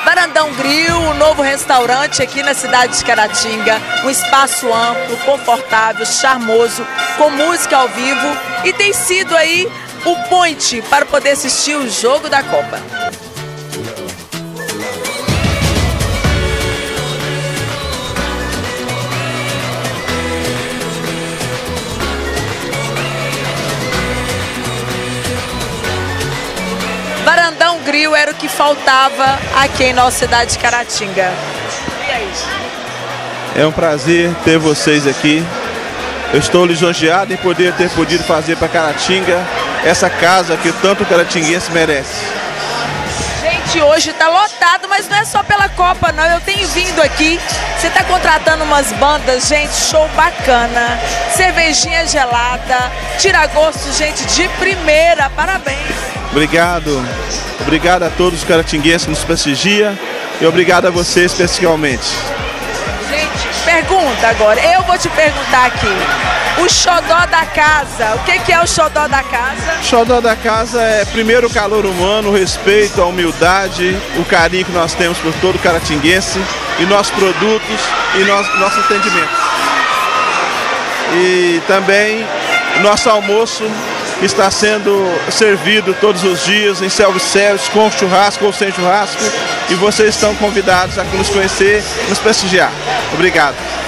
Varandão Grill, um novo restaurante aqui na cidade de Caratinga. Um espaço amplo, confortável, charmoso, com música ao vivo. E tem sido aí o point para poder assistir o jogo da Copa. Varandão Grill era o que faltava aqui em nossa cidade de Caratinga. E é isso. É um prazer ter vocês aqui. Eu estou lisonjeado em poder ter podido fazer para Caratinga essa casa que tanto caratinguense merece. Gente, hoje está lotado, mas não é só pela Copa, não. Eu tenho vindo aqui, você está contratando umas bandas, gente, show bacana, cervejinha gelada, tira gosto, gente, de primeira, parabéns. Obrigado. Obrigado a todos os caratinguenses que nos prestigiam e obrigado a você especialmente. Gente, pergunta agora, eu vou te perguntar aqui, o xodó da casa, o que é o xodó da casa? O xodó da casa é primeiro o calor humano, o respeito, a humildade, o carinho que nós temos por todo caratinguense e nossos produtos e nosso atendimento. E também o nosso almoço que está sendo servido todos os dias em self-service, com churrasco ou sem churrasco, e vocês estão convidados a nos conhecer e nos prestigiar. Obrigado.